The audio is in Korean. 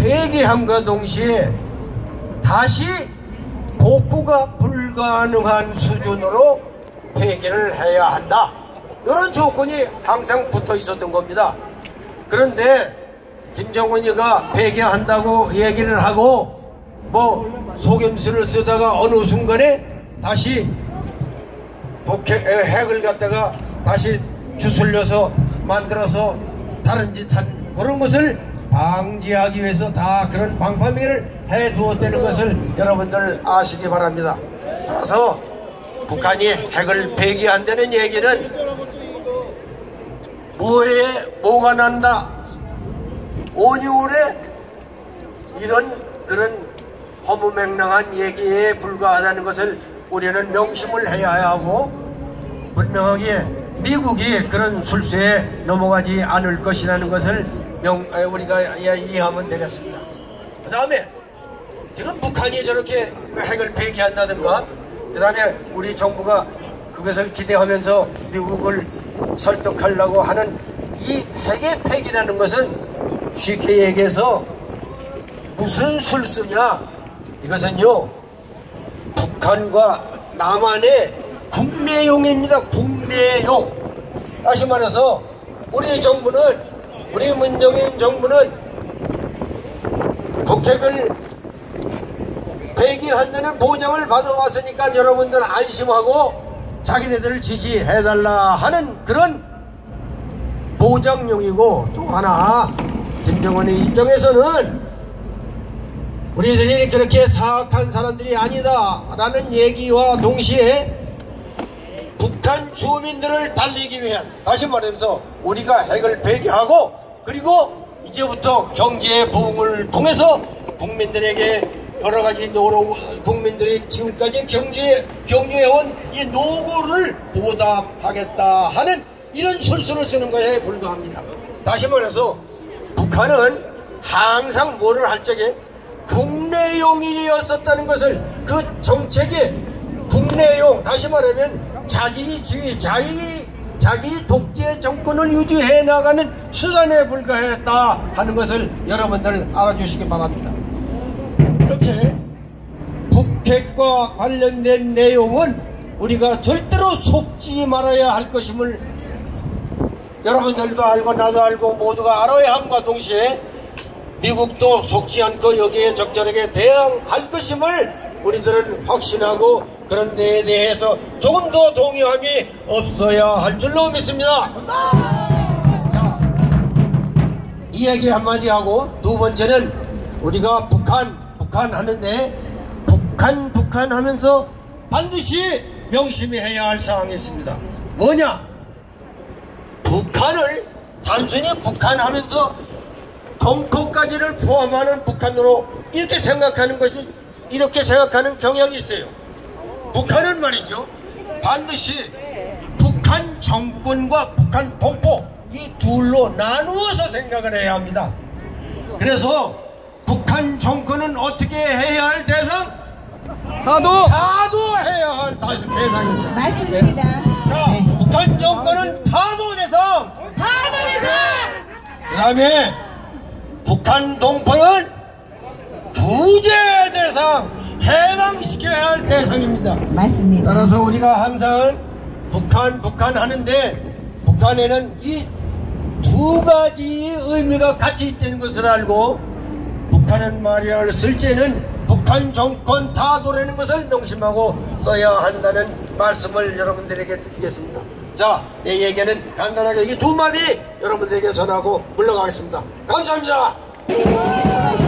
폐기함과 동시에 다시 복구가 불가능한 수준으로 폐기를 해야 한다. 이런 조건이 항상 붙어 있었던 겁니다. 그런데 김정은이가 폐기한다고 얘기를 하고 뭐 속임수를 쓰다가 어느 순간에 다시 핵을 갖다가 다시 주술려서 만들어서 다른 짓 한 그런 것을 방지하기 위해서 다 그런 방파미를 해두었다는 것을 여러분들 아시기 바랍니다. 따라서 북한이 핵을 폐기한다는 얘기는 뭐가 난다, 온유울에 이런 그런 허무맹랑한 얘기에 불과하다는 것을 우리는 명심을 해야 하고, 분명하게 미국이 그런 술수에 넘어가지 않을 것이라는 것을 우리가 이해하면 되겠습니다. 그 다음에 지금 북한이 저렇게 핵을 폐기한다든가, 그 다음에 우리 정부가 그것을 기대하면서 미국을 설득하려고 하는 이 핵의 폐기라는 것은 쉽게 얘기해서 무슨 술수냐, 이것은요 북한과 남한의 국내용입니다. 국내용. 다시 말해서 우리 정부는, 우리 문재인 정부는 북핵을 폐기한다는 보장을 받아왔으니까 여러분들 안심하고 자기네들을 지지해달라 하는 그런 보장용이고, 또 하나 김정은의 입장에서는 우리들이 그렇게 사악한 사람들이 아니다 라는 얘기와 동시에 북한 주민들을 달리기 위한, 다시 말하면서 우리가 핵을 폐기하고 그리고 이제부터 경제 부흥을 통해서 국민들에게 여러가지 국민들이 지금까지 경주해온 이 노고를 보답하겠다 하는 이런 술수를 쓰는 것에 불과합니다. 다시 말해서 북한은 항상 뭐를 할 적에 국내용이었었다는 것을, 그 정책의 국내용, 다시 말하면 자기 지위, 자기 독재 정권을 유지해 나가는 수단에 불과했다 하는 것을 여러분들 알아주시기 바랍니다. 이렇게 북핵과 관련된 내용은 우리가 절대로 속지 말아야 할 것임을 여러분들도 알고 나도 알고 모두가 알아야 함과 동시에 미국도 속지 않고 여기에 적절하게 대응할 것임을 우리들은 확신하고, 그런 데에 대해서 조금 더 동요함이 없어야 할 줄로 믿습니다. 자, 이 얘기 한마디 하고, 두 번째는 우리가 북한 하는데, 북한 하면서 반드시 명심해야 할 사항이 있습니다. 뭐냐? 북한을 단순히 북한 하면서 동포까지를 포함하는 북한으로 이렇게 생각하는 경향이 있어요. 북한은 말이죠, 반드시 북한 정권과 북한 동포 이 둘로 나누어서 생각을 해야 합니다. 그래서 북한 정권은 어떻게 해야 할 대상? 타도해야 할 대상입니다. 맞습니다. 자, 북한 정권은 타도 대상. 그 다음에 북한 동포는 부재 대상, 해방시켜야 할 대상입니다. 맞습니다. 따라서 우리가 항상 북한 하는데, 북한에는 이 두 가지 의미가 같이 있다는 것을 알고, 북한은 말이야 쓸 때는 북한 정권 타도라는 것을 명심하고 써야 한다는 말씀을 여러분들에게 드리겠습니다. 자, 내 얘기는 간단하게 이 두 마디 여러분들에게 전하고 물러가겠습니다. 감사합니다.